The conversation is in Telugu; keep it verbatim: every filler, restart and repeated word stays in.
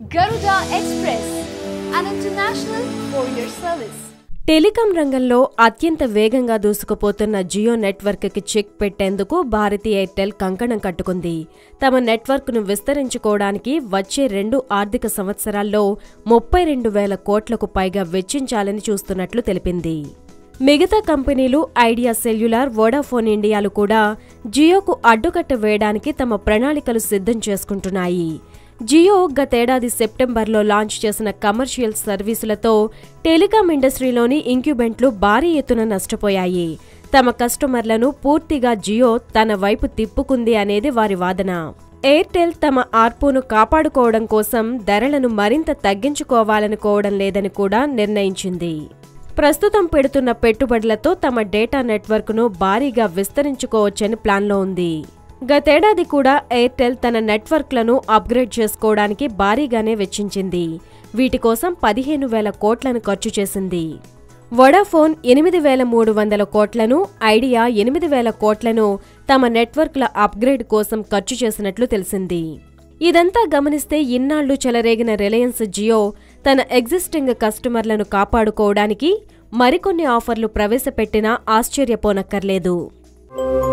Garuda Express, an international courier service. Telecom రంగంలో అత్యంత వేగంగా దూసుకుపోతున్న జియో నెట్వర్క్ కి చెక్ పెట్టేందుకు భారతీ ఎయిర్టెల్ కంకణం కట్టుకుంది. తమ నెట్వర్క్ ను విస్తరించుకోవడానికి వచ్చే రెండు ఆర్థిక సంవత్సరాల్లో ముప్పై రెండు వేల కోట్లకు పైగా వెచ్చించాలని చూస్తున్నట్లు తెలిపింది. మిగతా కంపెనీలు ఐడియా సెల్యులార్, వోడాఫోన్ ఇండియాలు కూడా జియోకు అడ్డుకట్ట వేయడానికి తమ ప్రణాళికలు సిద్ధం చేసుకుంటున్నాయి. జియో గతేడాది సెప్టెంబర్లో లాంచ్ చేసిన కమర్షియల్ సర్వీసులతో టెలికాం ఇండస్ట్రీలోని ఇంక్యుబెంట్లు భారీ ఎత్తున నష్టపోయాయి. తమ కస్టమర్లను పూర్తిగా జియో తన వైపు తిప్పుకుంది అనేది వారి వాదన. ఎయిర్టెల్ తమ ఆర్పును కాపాడుకోవడం కోసం ధరలను మరింత తగ్గించుకోవాలనుకోవడం లేదని కూడా నిర్ణయించింది. ప్రస్తుతం పెడుతున్న పెట్టుబడులతో తమ డేటా నెట్వర్క్ను భారీగా విస్తరించుకోవచ్చని ప్లాన్లో ఉంది. గతేడాది కూడా ఎయిర్టెల్ తన నెట్వర్క్లను అప్గ్రేడ్ చేసుకోవడానికి భారీగానే వెచ్చించింది. వీటి కోసం పదిహేను వేల కోట్లను ఖర్చు చేసింది. వోడాఫోన్ ఎనిమిది వేల మూడు వందల కోట్లను, ఐడియా ఎనిమిది వేల కోట్లను తమ నెట్వర్క్ల అప్గ్రేడ్ కోసం ఖర్చు చేసినట్లు తెలిసింది. ఇదంతా గమనిస్తే ఇన్నాళ్లు చెలరేగిన రిలయన్స్ జియో తన ఎగ్జిస్టింగ్ కస్టమర్లను కాపాడుకోవడానికి మరికొన్ని ఆఫర్లు ప్రవేశపెట్టినా ఆశ్చర్యపోనక్కర్లేదు.